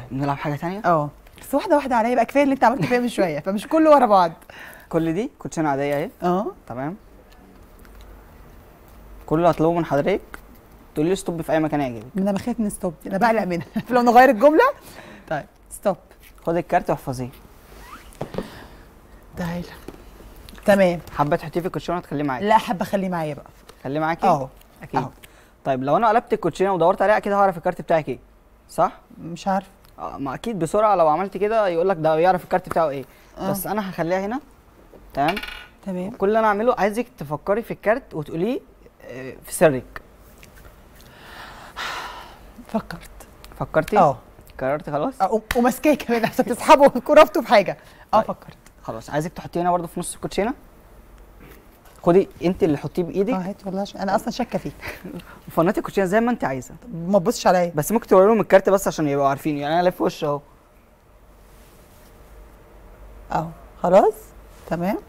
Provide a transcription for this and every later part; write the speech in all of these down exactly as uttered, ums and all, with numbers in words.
نلعب حاجه ثانيه؟ اه بس واحده واحده عليا بقى، كفايه اللي انت عملته فيها من شويه، فمش كله ورا بعض. كل دي كوتشينه عاديه اهي. اه تمام. كل اللي هطلبه من حضرتك تقولي لي ستوب في اي مكان يعجبك. انا بخاف من ستوب، انا بقلق منها. لو نغير الجمله. طيب ستوب. خدي الكارت واحفظيه. تعالى. تمام. حابه تحطيه في الكوتشينه تخليه معاكي؟ لا حابه اخليه معايا بقى. خليه معاكي؟ اهو اكيد أهو. طيب لو انا قلبت الكوتشينه ودورت عليها اكيد هعرف الكارت بتاعك ايه، صح؟ مش عارفه. اه ما اكيد بسرعه لو عملت كده يقول لك ده يعرف الكارت بتاعه ايه. أه. بس انا هخليها هنا. تمام. تمام. كل اللي انا اعمله عايزك تفكري في الكارت وتقوليه آه، في سرك. فكرت. فكرتي؟ اه قررتي خلاص؟ اه وماسكاه كمان عشان تسحبه كرافته في حاجه. اه طيب. فكرت. خلاص عايزك تحطيه هنا برضه في نص الكوتشينه. خدي انت اللي حطيه بايدك. اه هات والله عشان انا اصلا شاكه فيك. وفنطي الكوتشينه زي ما انت عايزه. ما تبصش عليا. بس ممكن توري لهم الكارت بس عشان يبقوا عارفين، يعني انا لف وش اهو. اهو خلاص تمام.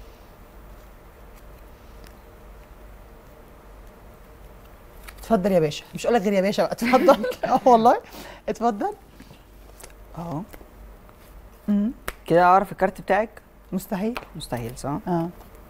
اتفضل يا باشا، مش هقول لك غير يا باشا بقى، اتفضل. اه والله اتفضل. اهو. امم كده اعرف الكارت بتاعك؟ مستحيل. مستحيل صح؟ اه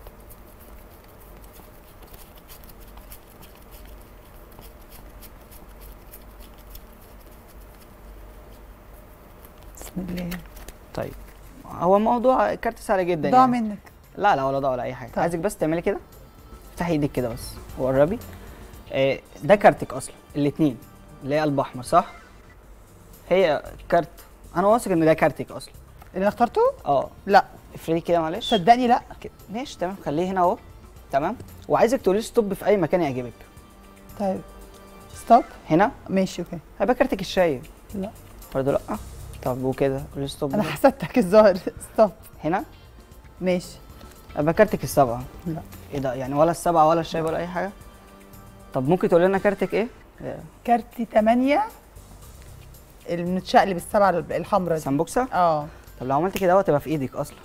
بسم الله. طيب هو موضوع الكارت سهل جدا ضاع يعني. منك. لا لا ولا ضاع ولا اي حاجه. طيب. عايزك بس تعملي كده. افتحي ايدك كده بس وقربي. آه ده كارتك اصلا الاثنين اللي هي قلب احمر صح؟ هي كارت. انا واثق ان ده كارتك اصلا. اللي انا اخترته؟ اه لا افردي كده معلش. صدقني لا. كده. ماشي تمام خليه هنا اهو. تمام. وعايزك تقولي ستوب في اي مكان يعجبك. طيب ستوب. هنا ماشي اوكي. هيبقى كارتك الشاي. لا برضه لا. طب وكده قولي ستوب. انا حسدتك الظاهر. ستوب. هنا ماشي. هيبقى كارتك السبعه. لا ايه ده يعني ولا السبعه ولا الشاي ولا اي حاجه؟ طب ممكن تقولي لنا كارتك ايه؟ كارتي تمانية المتشقلب السبعه الحمراء دي. سمبوكسه؟ اه طب لو عملت كده اهو تبقى في ايدك اصلا.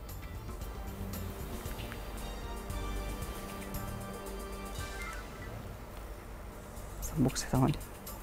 سمبوكسه تمانية.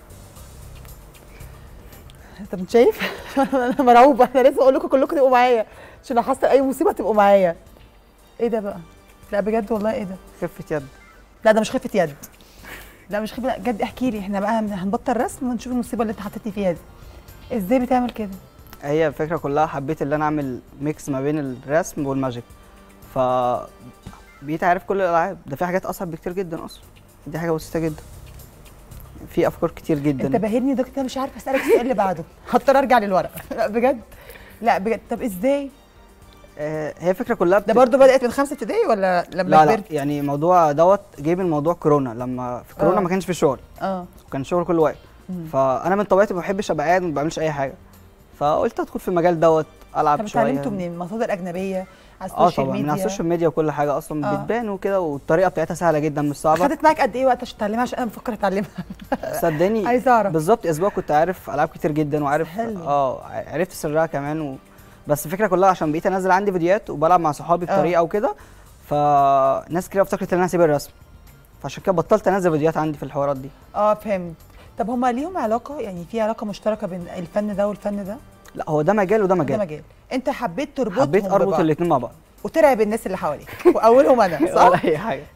انت مش شايف؟ انا مرعوبه، انا لازم اقول لكم كلكم تبقوا معايا عشان لو حصل اي مصيبه تبقوا معايا. ايه ده بقى؟ لا بجد والله ايه ده؟ خفه يد. لا ده مش خفه يد. لا مش خفه، لا بجد احكي لي، احنا بقى هنبطل رسم ونشوف المصيبه اللي انت حطيتني فيها دي. ازاي بتعمل كده؟ هي الفكره كلها حبيت ان انا اعمل ميكس ما بين الرسم والماجيك. ف بقيت عارف كل الالعاب. ده في حاجات اصعب بكتير جدا اصلا. دي حاجه بسيطه جدا. في افكار كتير جدا. انت باهرني دكتور، انا مش عارفه اسالك السؤال اللي بعده، هضطر ارجع للورقه. لا بجد. لا بجد طب ازاي؟ آه هي الفكره كلها بت... ده برضو بدات من خمسه ابتدائي ولا لما لا كبرت؟ لا يعني الموضوع دوت جاي من موضوع كورونا. لما في كورونا آه. ما كانش في شغل. اه كان شغل كل وقت. فانا من طبيعتي ما بحبش ابقى قاعد ما بعملش اي حاجه. فقلت ادخل في المجال دوت العب طب شويه. اتعلمتوا منين؟ مصادر اجنبيه على اه السوشيال طبعا ميديا؟ من على السوشيال ميديا وكل حاجه اصلا آه. بتبان وكده، والطريقه بتاعتها سهله جدا مش صعبه. خدت معاك قد ايه وقت عشان تتعلمها؟ عشان انا بفكر اتعلمها. صدقني عايزه اعرف. بالظبط اسبوع كنت عارف العاب كتير جدا وعارف حلو. اه عرفت سرها كمان و... بس الفكره كلها عشان بقيت انزل عندي فيديوهات وبلعب مع صحابي بطريقه وكده، فناس كتير افتكرت ان انا هسيب الرسم، فعشان كده بطلت انزل فيديوهات عندي في الحوارات دي. اه فهمت. طب هما ليهم علاقه؟ يعني في علاقه مشتركه بين الفن ده والفن ده؟ لا هو ده مجال وده مجال. ده مجال. انت حبيت تربطهم حبيت اربط ببعض الاثنين مع بعض وترعب الناس اللي حواليك واولهم انا صح؟ ولا اي حاجه.